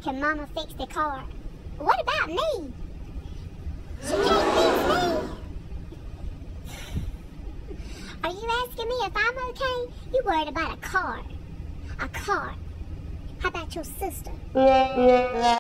Can Mama fix the car? What about me? She can't fix me. Are you asking me if I'm okay? You worried about a car. A car. How about your sister?